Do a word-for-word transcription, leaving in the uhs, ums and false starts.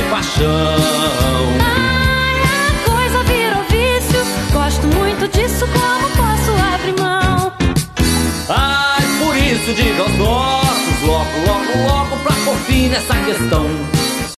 paixão. Ai, a coisa virou vício. Gosto muito disso, como posso abrir mão? Ai, por isso diga aos nossos, logo, logo, logo, pra pôr fim nessa questão.